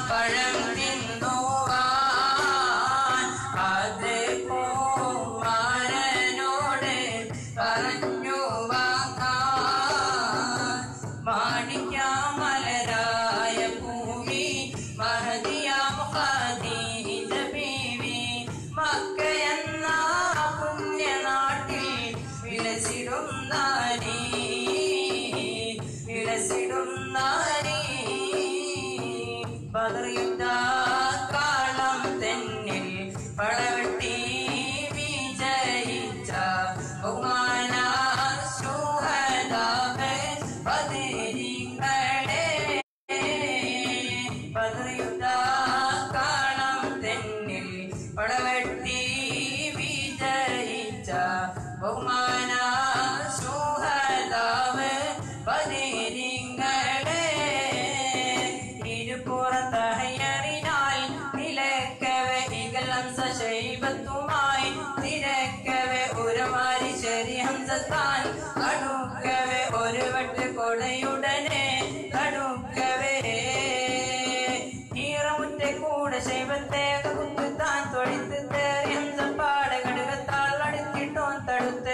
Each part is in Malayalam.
പഴം തിന്നുവാൻ അത് കുമാരനോട് പറഞ്ഞു വാങ്ങാൻ മാണിക്യമലരായ ഭൂമി മഹദിയാം ഖദീജ ബീവി മക്കയെന്ന പുണ്യനാട്ടിൽ വിലസിടുന്നാരി ബദർ യുദ്ധകാലം തന്നിൽ പടവെട്ടി വിജയിച്ച ബഹുമാന ശൂഹദാവേ ബദരീങ്ങളെ ബദർ യുദ്ധകാലം തന്നിൽ പടവെട്ടി വിജയിച്ച ബഹുമാന ശൂഹദാവേ ബദരീങ്ങളെ ഇരുപുറത്തഹയറിനാൽ നിലക്കവെ ഇകലംസ ശൈബത്തുമായി നിരക്കവെ ഒരുമാരി ശരി ഹംസത്താൻ കടുക്കവെ ഒരു വെട്ട് കൊടയുടനെ കടുക്കവെ ഈറമുറ്റ കൂടെ ശൈബത്തെ കുത്താൻ തൊഴിത്ത് തേറി ഹംസപ്പാടെ കടുകത്താൾ അടുത്തിട്ടോൻ തടുത്ത്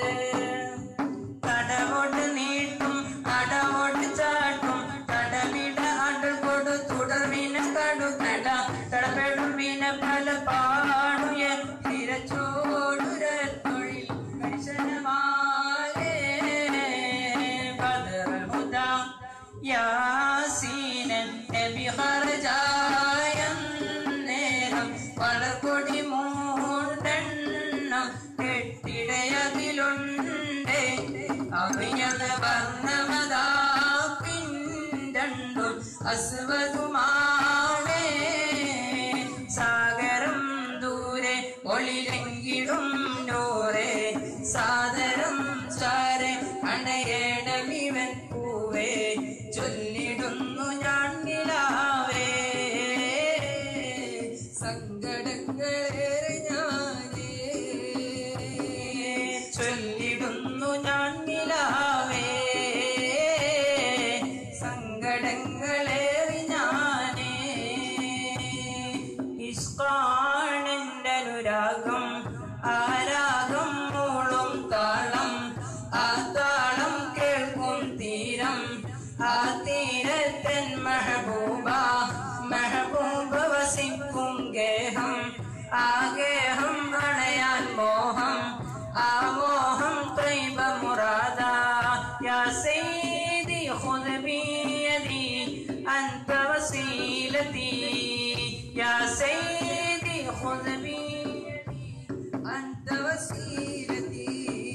തടവോട്ട് നീട്ടും തടവോട്ട് ചാട്ടും തടവിട അണ്ടൽ കൊടു തുടർവിന കടുക്കട തടപെടും വിന പല പാടുയ തിരച്ചോടുര തൊഴിൽ കർശനമാകെ ബദറുൽ ഹുദ യാസീനൻ നബി ഖർജായ നേരം വളർകൊടി മൂണ്ടെണ്ണം കെട്ടിടയതിലുണ്ട് അവയത് വർണ്ണമതാ പിണ്ടണ്ടും അസ്വതുമാവേ സാഗരം ദൂരെ ഒളിലെങ്കിലും നൂറെ സാദരം ചാരെ അണയേടമിവൻ പൂവേ ചൊല്ലിടുന്നു ഞാൻ നിലാവേ സങ്കടങ്ങളേറെ ഞാനേ ചൊല്ലിടുന്നു ഞാൻ നിലാവേ സങ്കടങ്ങളേറി ഞാനേ ഇഷ്കാണെന്റെ അനുരാഗം ആരാഗം മൂളും താളം ആ താളം കേൾക്കും തീരം ആ തീരത്തൻ മെഹബൂബ മെഹബൂബ വസിക്കും ഗേഹം ആ ഗേഹം അണയാൻ മോഹം ആ മോഹം ത്വയ്ബ മുറാദ യാ സയ്യിദി ഖുദ് ബിയദി അൻത വസീലതി യാ സയ്യിദി ഖുദ് ബിയദി അൻത വസീലതി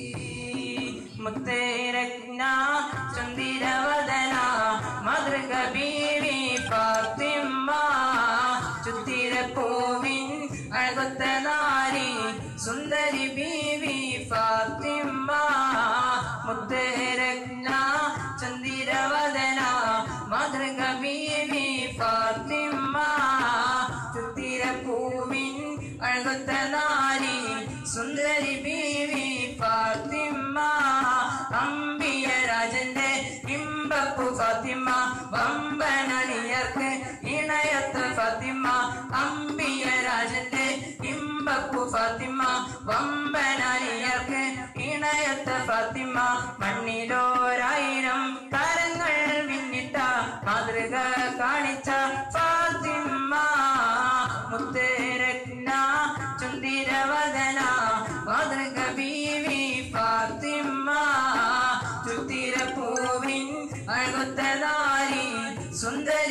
മുത്തേരജ്ഞ ചന്ദിരവദന മദ്രക ബീവി ഫാത്തിമ ചുത്തിരപ്പൂവിൻ അഴകൊത്ത നാരി സുന്ദരി ബീവി ഫാത്തിമ മുത്തേരജ്ഞ ചന്ദിരവദന മദ്രക ബീവി ഫാത്തിമ ചുത്തിരപ്പൂവിൻ അഴകൊത്ത നാരി സുന്ദരി ബീവി ഫാത്തിമ അമ്പിയ രാജന്റെ ഇമ്പപ്പു ഫാത്തിമ വമ്പനണിയർക്ക് ഇണയത്ത് ഫാത്തിമ അമ്പിയ രാജന്റെ ഇമ്പപ്പു ഫാത്തിമ വമ്പനണിയർക്ക് ഇണയത്ത് ഫാത്തിമ മണ്ണിലോരായിരം കരങ്ങൾ വിന്നിട്ട മാതൃക കാണിച്ച ഫാത്തിമ മുത്തേരജ്ഞ ചുന്ദിരവദന മാതൃക ബീവി ഫാത്തിമ ചുത്തിരപ്പൂവിൻ അഴകൊത്ത നാരി സുന്ദരി